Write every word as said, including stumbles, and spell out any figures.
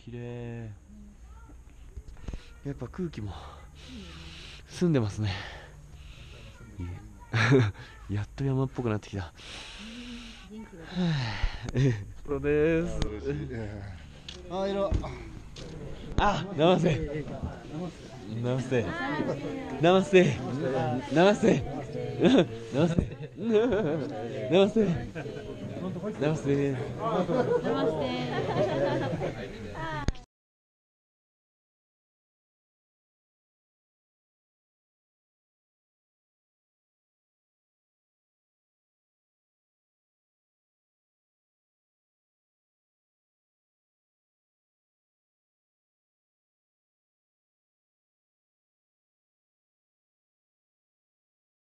綺麗。やっぱ空気も澄んでますね。やっと山っぽくなってきた。プロです。 あ、いろ。 あ、ナマステ。ナマステ。ナマステ。ナマステ。ナマステ。ナマステ。ナマステ。ナマステ。